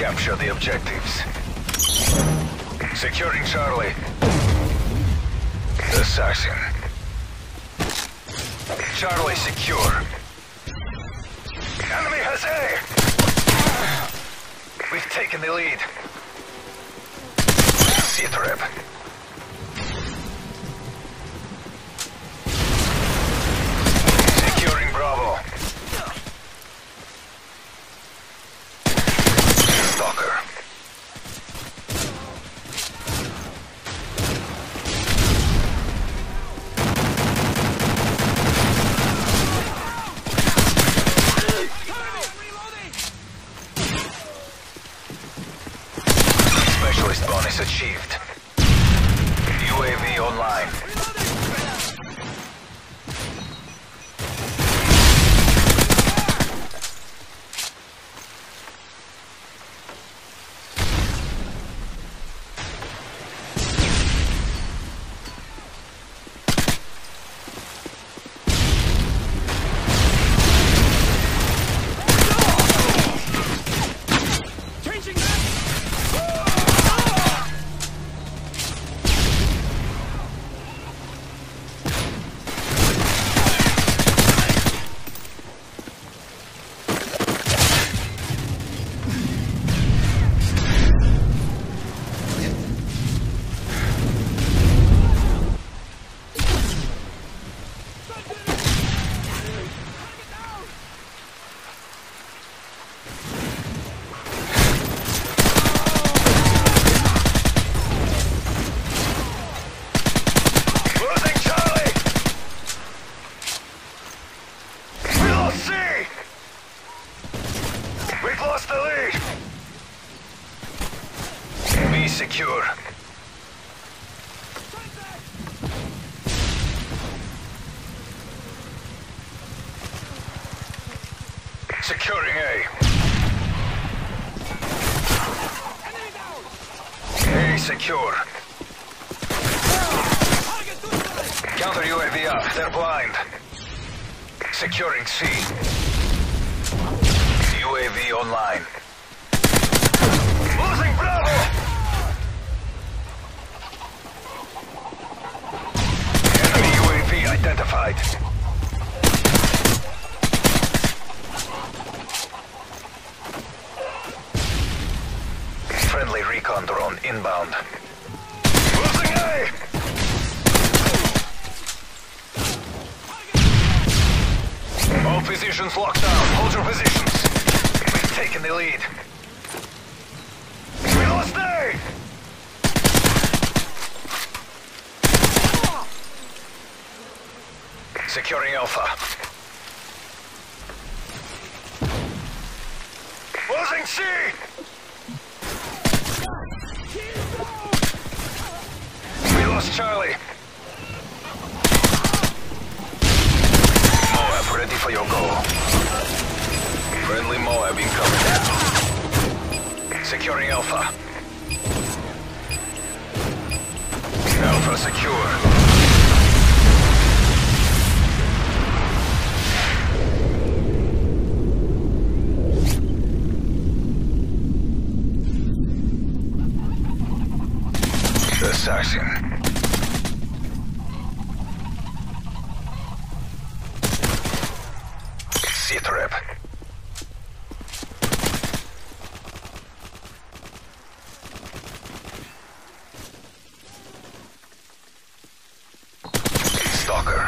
Capture the objectives. Securing Charlie. Assassin. Charlie secure. Enemy has A! We've taken the lead. C-trap. Securing Bravo. Stalker. Specialist bonus achieved. UAV online. We've lost the lead! B secure. Securing A. A secure. Counter UAV up, they're blind. Securing C. UAV online. Losing Bravo! Enemy UAV identified. Friendly recon drone inbound. Losing A! All positions locked down. Hold your positions. We've taken the lead. We lost A! Securing Alpha. Losing C! We lost Charlie. Moab ready for your goal. Friendly Moab incoming. Securing Alpha. Alpha secure. Assassin. C-trap. Stalker.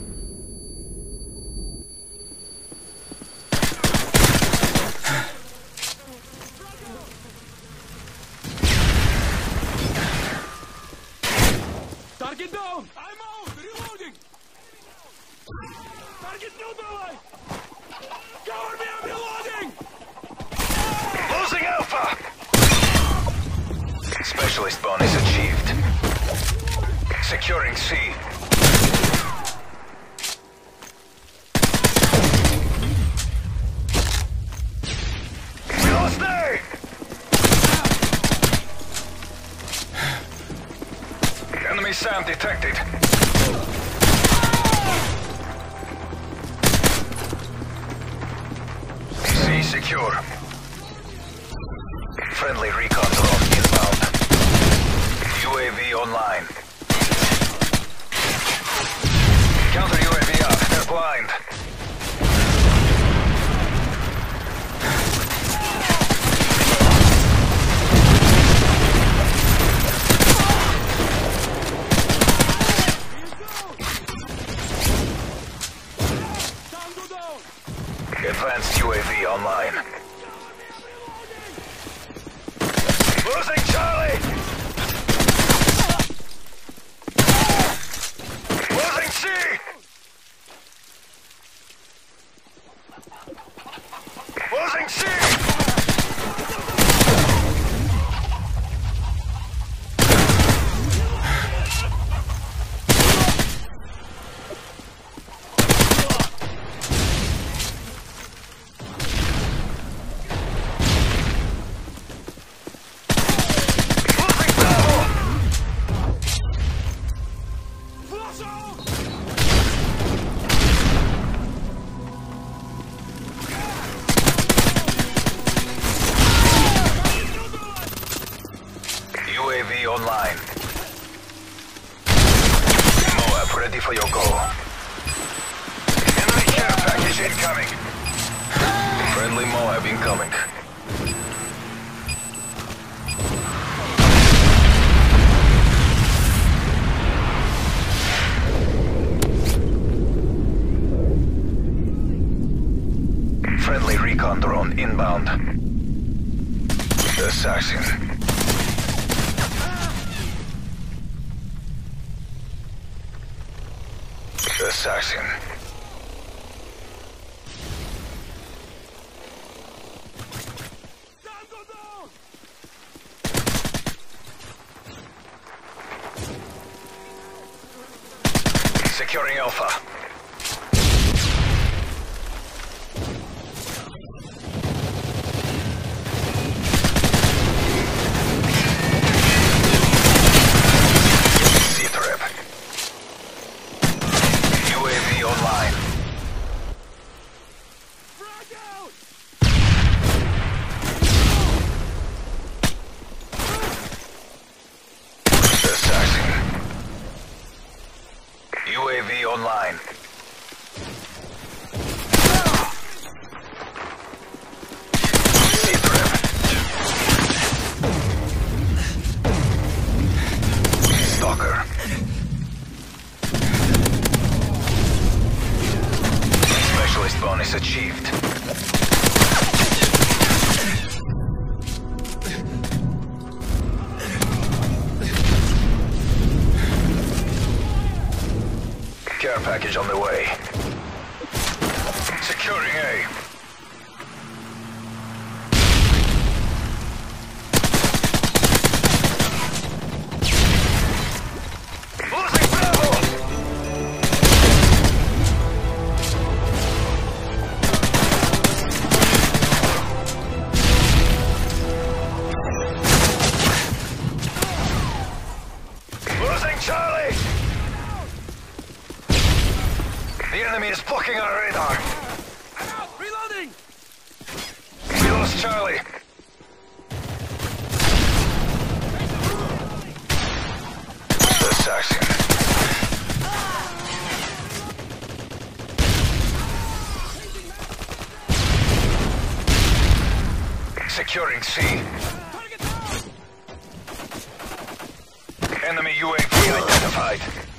Target down! I'm out! Reloading! Target neutralized! Cover me, I'm reloading! Losing Alpha! Specialist bonus achieved. Securing C. We lost A! Enemy SAM detected. C secure. Friendly recon drone inbound. UAV online. Counter UAV up. They're blind. Advanced UAV online. Losing Charlie! Losing C! Losing C! UAV online. Moab ready for your goal. Enemy care package incoming. Friendly Moab incoming. Friendly recon drone inbound. Assassin. Assassin. Securing Alpha. Online. Assassin. UAV online. C-Trip. Stalker. Specialist bonus achieved. Care package on the way. Securing A. Losing Bravo! Losing Charlie! The enemy is blocking our radar. I'm out! Reloading! We lost Charlie. Assassin. Securing C. Target down! Enemy UAV identified.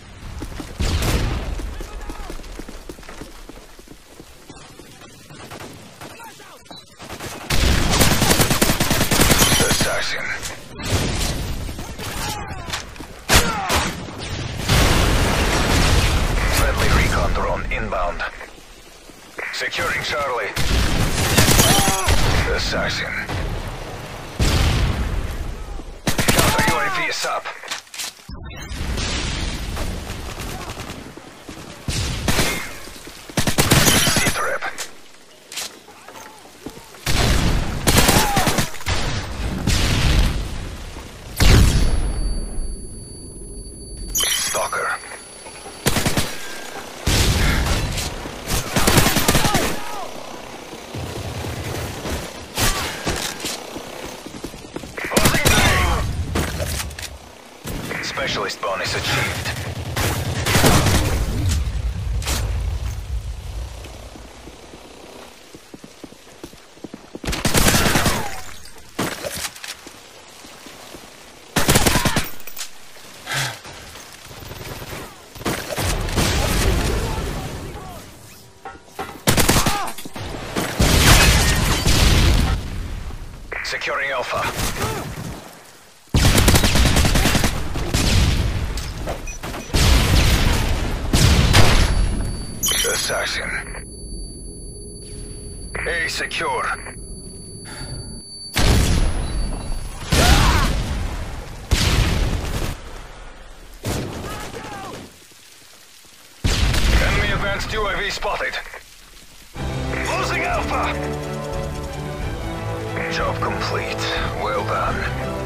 Assassin. Friendly recon drone inbound. Securing Charlie. Assassin. Counter UAV is up. C-Trip. Stalker. Specialist bonus achieved. Securing Alpha. Assassin. A secure. Enemy advanced UAV spotted. Losing Alpha. Job complete. Well done.